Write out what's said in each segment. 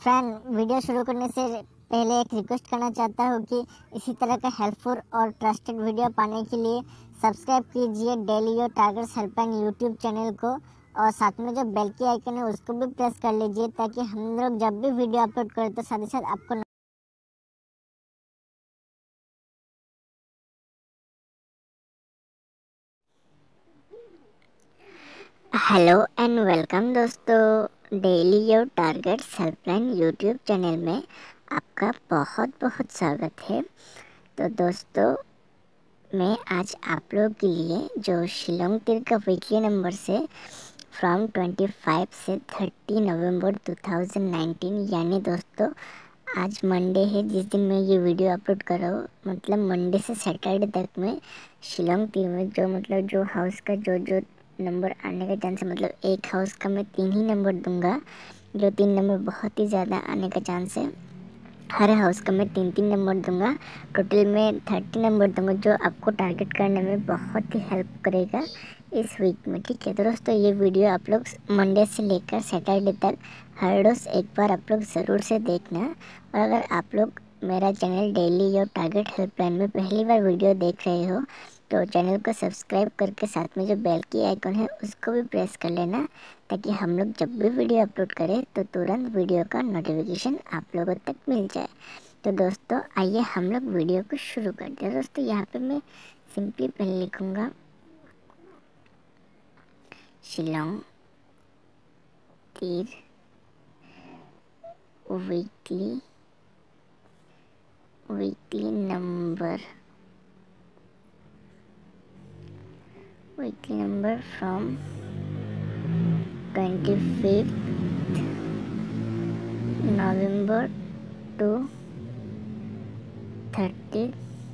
Friend, video शुरू करने से पहले एक रिक्वेस्ट करना चाहता हूँ कि इसी तरह का हेल्पफुल और ट्रस्टेड वीडियो पाने के लिए सब्सक्राइब कीजिए daily your targets helpline YouTube channel को, और साथ में जो बेल की आइकन है उसको भी प्रेस कर लीजिए ताकि हम लोग जब भी वीडियो अपलोड करें तो साथ ही साथ आपको हेलो एंड वेलकम दोस्तों, daily your targets helpline YouTube channel में आपका बहुत बहुत स्वागत है। तो दोस्तों, मैं आज आप लोगों के लिए जो शिलोंग तीर का वीकली नंबर से फ्रॉम 25 से 30 नवंबर 2019 यानी दोस्तों आज मंडे है, जिस दिन मैं ये वीडियो अपलोड कर रहा हूँ, मतलब मंडे से सैटरडे तक में शिलोंग तीर में जो हाउस का जो नंबर आने का चांस है, मतलब एक हाउस का मैं 3 ही नंबर दूंगा, जो 3 नंबर बहुत ही ज़्यादा आने का चांस है। हर हाउस का मैं 3 नंबर दूंगा, टोटल में 30 नंबर दूंगा, जो आपको टारगेट करने में बहुत ही हेल्प करेगा इस वीक में। ठीक है, तो दोस्तों ये वीडियो आप लोग मंडे से लेकर सैटरडे तक हर रोज़ एक बार आप लोग ज़रूर से देखना। और अगर आप लोग मेरा channel daily your target helpline में पहली बार वीडियो देख रहे हो तो चैनल को सब्सक्राइब करके साथ में जो बेल की आइकन है उसको भी प्रेस कर लेना, ताकि हम लोग जब भी वीडियो अपलोड करें तो तुरंत वीडियो का नोटिफिकेशन आप लोगों तक मिल जाए। तो दोस्तों आइए हम लोग वीडियो को शुरू करते हैं। दोस्तों यहाँ पे मैं सिंपली पहले लिखूँगा Shillong Teer weekly number from 25 November to 30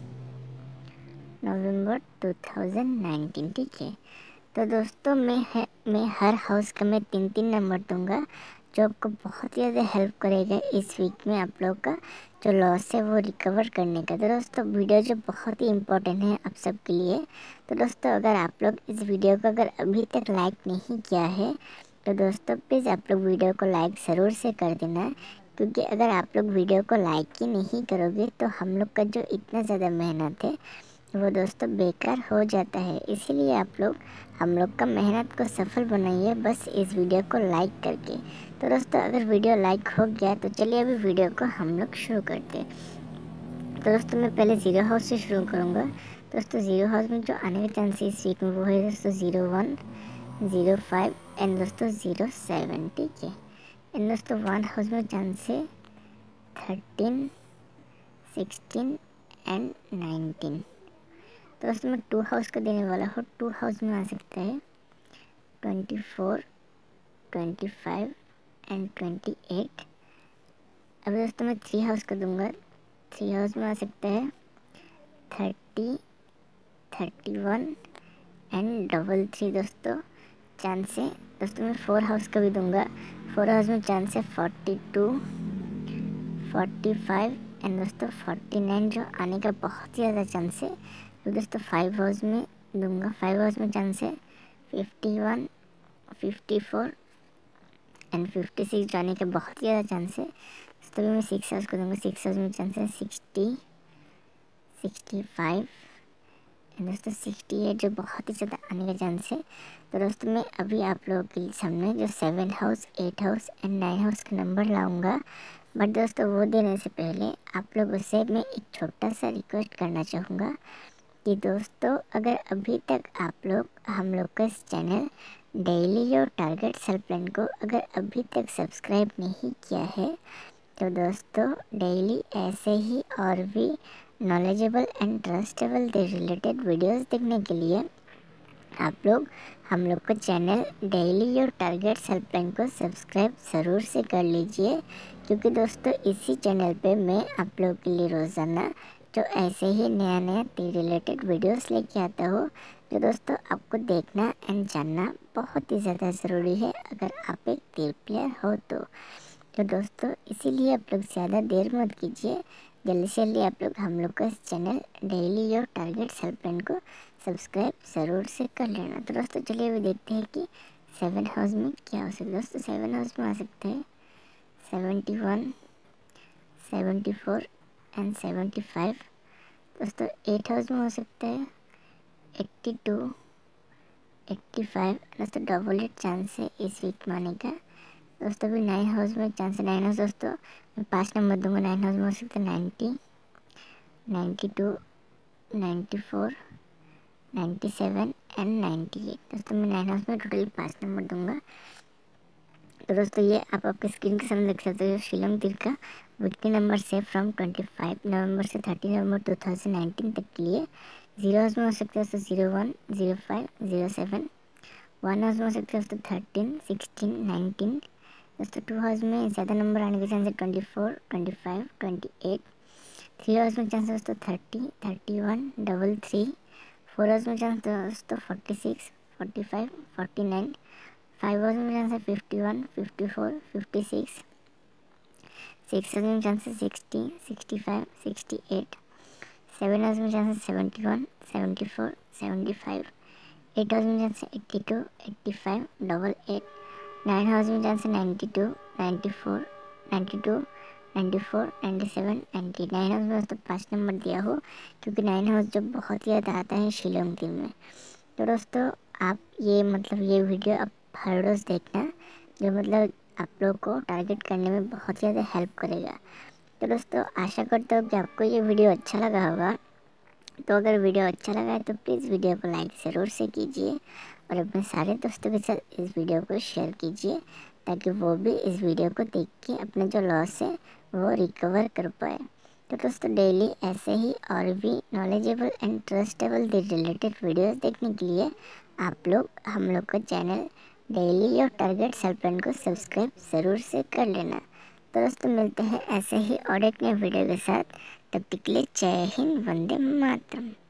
November 2019। ठीक है, तो दोस्तों मैं हर हाउस का मैं 3 नंबर दूंगा, जो आपको बहुत ही ज़्यादा हेल्प करेगा इस वीक में आप लोग का जो लॉस है वो रिकवर करने का। तो दोस्तों वीडियो जो बहुत ही इम्पोर्टेंट है आप सब के लिए। तो दोस्तों अगर आप लोग इस वीडियो को अगर अभी तक लाइक नहीं किया है तो दोस्तों प्लीज़ आप लोग वीडियो को लाइक ज़रूर से कर देना, क्योंकि अगर आप लोग वीडियो को लाइक ही नहीं करोगे तो हम लोग का जो इतना ज़्यादा मेहनत है वो दोस्तों बेकार हो जाता है। इसीलिए आप लोग हम लोग का मेहनत को सफल बनाइए बस इस वीडियो को लाइक करके। तो दोस्तों अगर वीडियो लाइक हो गया तो चलिए अभी वीडियो को हम लोग शुरू करते हैं। तो दोस्तों मैं पहले ज़ीरो हाउस से शुरू करूँगा। दोस्तों ज़ीरो हाउस में जो आने का चांस है इस वीक में वो है दोस्तों 01, 05 एंड दोस्तों 07। ठीक है, एंड दोस्तों 1 हाउस में चांस है 13, 16 एंड 19। तो दोस्तों मैं 2 हाउस का देने वाला हूँ। 2 हाउस में आ सकता है 24, 25 एंड 28। अब दोस्तों मैं 3 हाउस का दूंगा। 3 हाउस में आ सकता है 30, 31 एंड 33 दोस्तों चांस है। दोस्तों मैं 4 हाउस का भी दूंगा। 4 हाउस में चांस है 42, 45 एंड दोस्तों 49, जो आने का बहुत ही ज़्यादा चांस है। तो दोस्तों 5 हाउस में दूंगा। 5 हाउस में चांस है 51, 54 एंड 56 जाने के बहुत ही ज़्यादा चांस है। तो मैं 6 हाउस को दूंगा। 6 हाउस में चांस है 60, 65 एंड दोस्तों 68, जो बहुत ही ज़्यादा आने का चांस है। तो दोस्तों मैं अभी आप लोगों के सामने जो 7 हाउस, 8 हाउस एंड 9 हाउस का नंबर लाऊंगा, बट दोस्तों वो देने से पहले आप लोगों से मैं एक छोटा सा रिक्वेस्ट करना चाहूँगा कि दोस्तों अगर अभी तक आप लोग हम लोग का इस channel daily your targets helpline को अगर अभी तक सब्सक्राइब नहीं किया है तो दोस्तों डेली ऐसे ही और भी knowledgeable and trustable related videos देखने के लिए आप लोग हम लोग का channel daily your targets helpline को सब्सक्राइब ज़रूर से कर लीजिए, क्योंकि दोस्तों इसी चैनल पे मैं आप लोगों के लिए रोज़ाना जो ऐसे ही नया तीर रिलेटेड वीडियोस लेके आता हूँ, जो दोस्तों आपको देखना एंड जानना बहुत ही ज़्यादा ज़रूरी है अगर आप एक तीर प्लेयर हो तो दोस्तों इसीलिए आप लोग ज़्यादा देर मत कीजिए, जल्दी से जल्दी आप लोग हम लोग का इस channel daily your targets helpline को सब्सक्राइब ज़रूर से कर लेना। तो दोस्तों चलिए अभी देखते हैं कि 7 हाउस में क्या हो सकता है। दोस्तों 7 हाउस में आ सकता है 71, 74 एंड 75। दोस्तों 8 हाउस में हो सकता है 82, 85। दोस्तों डबल एट चांस है इस वीक में आने का। दोस्तों अभी 9 हाउस में चांस है। 9 हाउस दोस्तों मैं 5 नंबर दूंगा। 9 हाउस में हो सकता है 90, 92, 94, 97 एंड 98। दोस्तों मैं 9 हाउस में टोटल 5 नंबर दूंगा। तो दोस्तों ये आप आपके स्क्रीन के सामने देख सकते हो शिलोंग तीर का वीकली नंबर से फ्रॉम 25 नवंबर से 30 नवंबर 2019 तक के लिए। 0 हाउस में हो सकते हैं दोस्तों 01, 05, 07। 1 हाउस में हो सकते हैं दोस्तों 13, 16, 19। दोस्तों 2 हाउस में ज़्यादा नंबर आने के चांस है 24, 25, 28। 3 हाउस में चांस है दोस्तों 30, 31, 33। 4 हाउस में चांस दोस्तों 46, 45, 49। 5 हाउस में चांस है 51, 54, 56। 6 हाउस में चांस है 60, 65, 68। 7 हाउस में चांस है 71, 74, 75। 8 हाउस में चांस है 82, 85, 88। 9 हाउस में चांस है 92, 94, 92, 94, 97, 90। 9 हाउस में दोस्तों 5 नंबर दिया हो क्योंकि 9 हाउस जो बहुत ही ज़्यादा आता है शिलोंग तीर में। तो दोस्तों आप ये ये वीडियो आप हर रोज़ देखना, जो आप लोग को टारगेट करने में बहुत ज़्यादा हेल्प करेगा। तो दोस्तों आशा करता हूँ कि आपको ये वीडियो अच्छा लगा होगा। तो अगर वीडियो अच्छा लगा है तो प्लीज़ वीडियो को लाइक ज़रूर से कीजिए और अपने सारे दोस्तों के साथ इस वीडियो को शेयर कीजिए ताकि वो भी इस वीडियो को देख के अपने जो लॉस है वो रिकवर कर पाए। तो दोस्तों डेली ऐसे ही और भी knowledgeable and trustable related videos देखने के लिए आप लोग हम लोग का channel daily your target helpline को सब्सक्राइब ज़रूर से कर लेना। तो दोस्तों मिलते हैं ऐसे ही और एक नए वीडियो के साथ। तब तक के लिए जय हिंद, वंदे मातरम।